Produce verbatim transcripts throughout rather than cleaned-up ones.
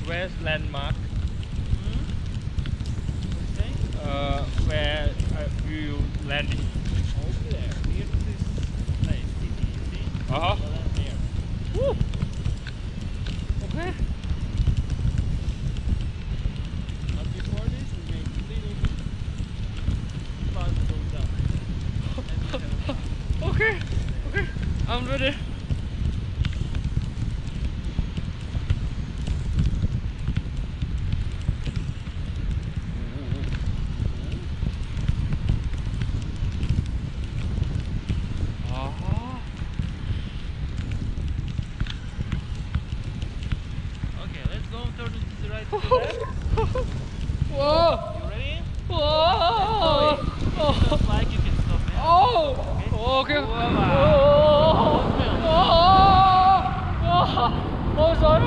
where's landmark? Hmm? Okay. Uh, where uh, you landing? Over there, near to this place, city, you see? Uh huh. Well, I'm there. Woo. Okay. But before this, we make a little fast go down. And we have a fun. Okay. Okay. I'm ready. Okay, let's go turn to the right, to the left. Whoa! You ready? Whoa! Just like you can stop it. Oh! Okay. Wow. Oh! Oh! Oh! Sorry.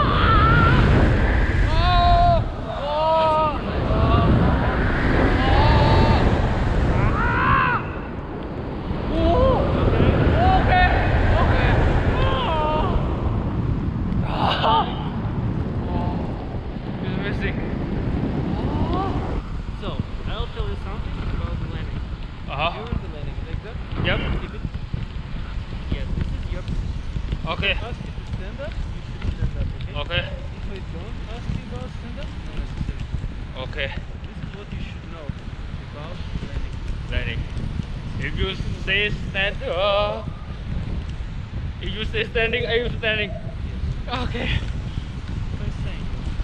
So, I'll tell you something about the landing. Uh-huh. During the landing, like that. Yep. Keep it. Yes, this is your position. Okay. If I ask you to stand up, you should stand up, okay? Okay. If I don't ask you about stand up, not necessary. Okay. This is what you should know about landing. Landing. If you say stand, uh, if you say standing, are you standing? Yes. Okay. First thing.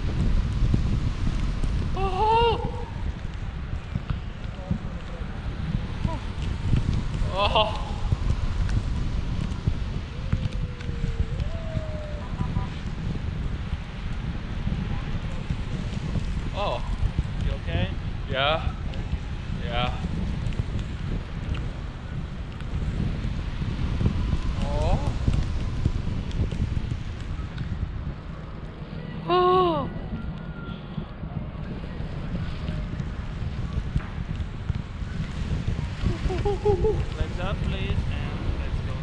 Oh. Oh. Oh. You okay? Yeah. Yeah. Oh. Oh. Legs up, please, and let's go.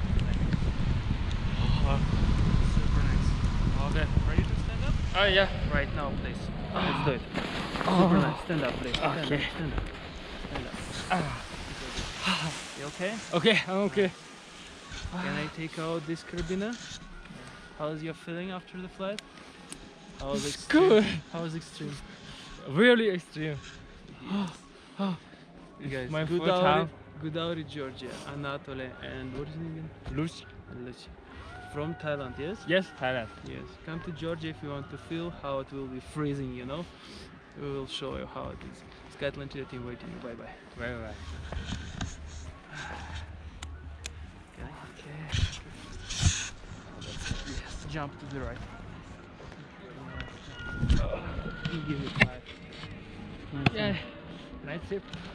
Super nice. Okay. Ready to stand up? Oh yeah. Right now, please. Let's do it. Super nice. Stand up, please. Stand Okay. up. Stand up. Stand up. You okay? Okay, I'm okay. Can I take out this carabiner? How's your feeling after the flight? How was It's extreme? good. How was extreme? Really extreme. You guys, My good first Audi, time. Godauri, Georgia, Anatole, and what is his name again? Lucy. And Lucy. From Thailand, yes? Yes, Thailand. Yes. Come to Georgia if you want to feel how it will be freezing, you know? We will show you how it is. Scotland to the team waiting. Bye bye. Bye bye. Okay. Okay. Yes. Jump to the right. You give me five. Nice. Yeah. Nice tip.